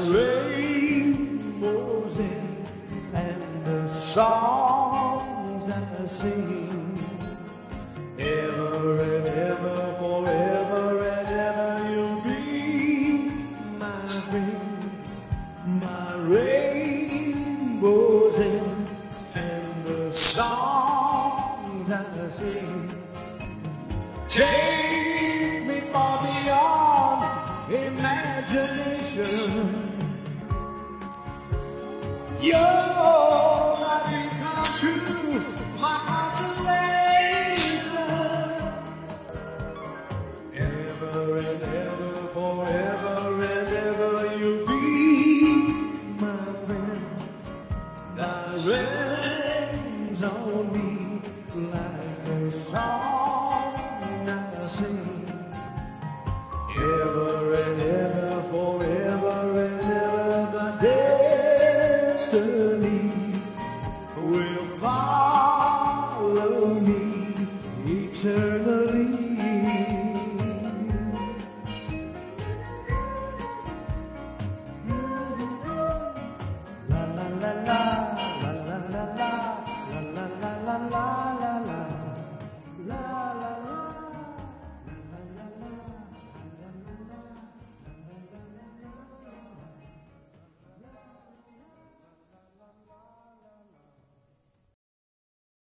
rainbows in and the songs I sing. Ever and ever, forever and ever, you'll be my friend. My rainbows in and the songs I sing. Take me far beyond imagination. Your dream come true, my consolation. Ever and ever, forever and ever, you'll be my friend. Thy rains on me like a song I sing. Ever and ever, forever and ever, my destiny will follow me eternally.